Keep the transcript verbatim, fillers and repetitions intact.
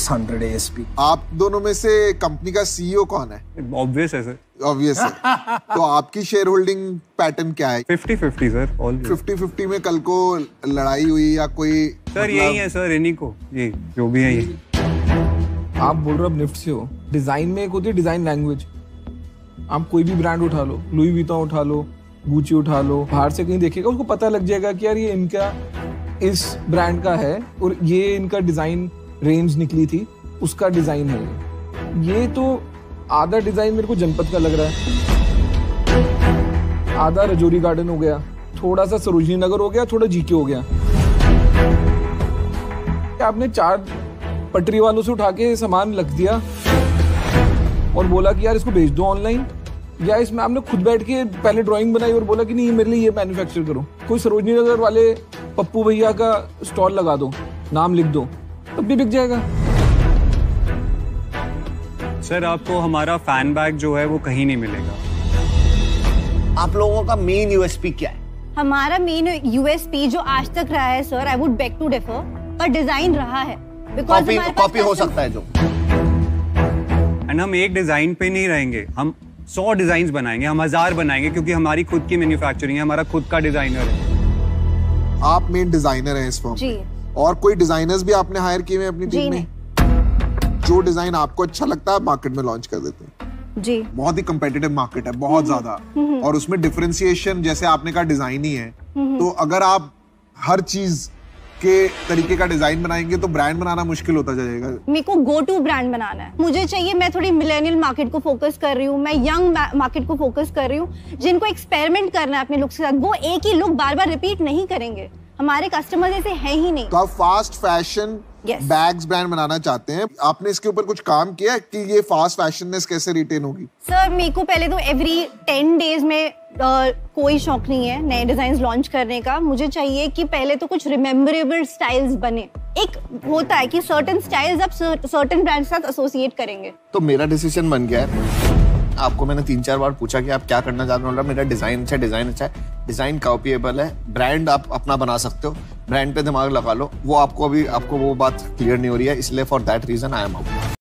Six hundred A S P। आप दोनों में से कंपनी का सीईओ कौन है? ऑब्वियस है सर। ऑब्वियस है। तो आपकी शेयर होल्डिंग पैटर्न क्या है? Fifty fifty sir. All fifty fifty में कल को लड़ाई हुई या कोई सर मतलब... यही है सर, इन्हीं को ये जो भी है ये। आप बोल रहे हो निफ्ट से हो, डिजाइन में एक होती है डिजाइन लैंग्वेज। आप कोई भी ब्रांड उठा लो, लुई विटॉन उठा लो, गुची उठा लो, बाहर से कहीं देखिएगा उसको पता लग जाएगा कि यार ये इनका इस ब्रांड का है और ये इनका डिजाइन रेंज निकली थी, उसका डिजाइन है ये। ये तो आधा डिजाइन मेरे को जनपद का लग रहा है, आधा रजौरी गार्डन हो गया, थोड़ा सा सरोजनी नगर हो गया, थोड़ा जीके हो गया। आपने चार पटरी वालों से उठा के सामान रख दिया और बोला कि यार इसको भेज दो ऑनलाइन, या इसमें आपने खुद बैठ के पहले ड्राइंग बनाई और बोला कि नहीं मेरे लिए ये मैन्युफैक्चर करो। कोई सरोजनी नगर वाले पप्पू भैया का स्टॉल लगा दो, नाम लिख दो, तब भी बिक जाएगा। सर आपको हमारा फैन बैग जो है वो कहीं नहीं मिलेगा। आप लोगों का मेन यूएसपी क्या है? हमारा मेन यूएसपी जो आज तक रहा है sir, I would beg to differ, पर डिजाइन रहा है। कॉपी कॉपी हो सकता है जो। एंड हम एक डिजाइन पे नहीं रहेंगे, हम सौ डिजाइन बनाएंगे, हम हजार बनाएंगे, क्योंकि हमारी खुद की मैन्युफैक्चरिंग है, हमारा खुद का डिजाइनर है। आप मेन डिजाइनर हैं इस फर्म जी। और कोई डिजाइनर्स भी आपने हायर किए हैं अपनी टीम में? जो डिजाइन आपको अच्छा लगता है मार्केट में लॉन्च कर देते हैं। जी। बहुत ही कंपेटिटिव मार्केट है, बहुत ज्यादा, और उसमें डिफरेंशिएशन जैसे आपने कहा डिजाइन ही है। तो अगर आप हर चीज के तरीके का डिजाइन बनाएंगे तो ब्रांड बनाना मुश्किल होता जाएगा। मेरे को गो टू ब्रांड बनाना है। मुझे चाहिए, मैं थोड़ी मिलेनियल मार्केट को फोकस कर रही हूँ, मैं यंग मार्केट को फोकस कर रही हूँ, जिनको एक्सपेरिमेंट करना है अपने लुक्स के साथ। वो एक ही लुक बार बार रिपीट नहीं करेंगे, हमारे कस्टमर ऐसे हैं ही नहीं। तो आप फास्ट फैशन बैग्स ब्रांड बनाना चाहते हैं, आपने इसके ऊपर कुछ काम किया कि ये फास्ट फैशननेस कैसे रिटेन होगी? सर मेरे को पहले तो एवरी टेन डेज में आ, कोई शौक नहीं है नए डिजाइन लॉन्च करने का। मुझे चाहिए कि पहले तो कुछ रिमेम्बरेबल स्टाइल्स बने। एक होता है कि सर्टेन स्टाइल्स आप सर्टेन ब्रांड के साथ एसोसिएट करेंगे। तो मेरा डिसीजन बन गया है। आपको मैंने तीन चार बार पूछा कि आप क्या करना चाहते हो, मेरा डिजाइन अच्छा है, डिजाइन अच्छा है, डिजाइन कॉपीएबल है, ब्रांड आप अपना बना सकते हो, ब्रांड पे दिमाग लगा लो। वो आपको अभी आपको वो बात क्लियर नहीं हो रही है, इसलिए for that reason I am out.